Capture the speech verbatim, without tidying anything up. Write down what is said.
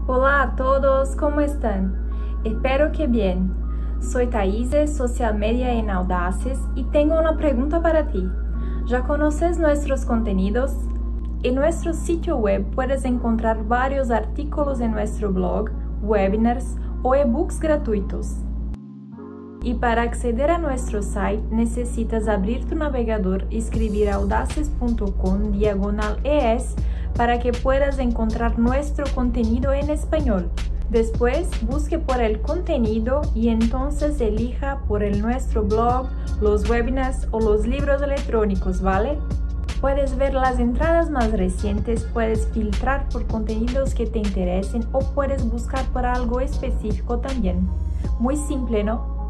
Hola a todos, ¿cómo están? Espero que bien. Soy Thaise, Social Media en Audaces, y tengo una pregunta para ti. ¿Ya conoces nuestros contenidos? En nuestro sitio web puedes encontrar varios artículos en nuestro blog, webinars o ebooks gratuitos. Y para acceder a nuestro site necesitas abrir tu navegador y escribir audaces punto com diagonal es para que puedas encontrar nuestro contenido en español. Después busque por el contenido y entonces elija por el nuestro blog, los webinars o los libros electrónicos, ¿vale? Puedes ver las entradas más recientes, puedes filtrar por contenidos que te interesen o puedes buscar por algo específico también. Muy simple, ¿no?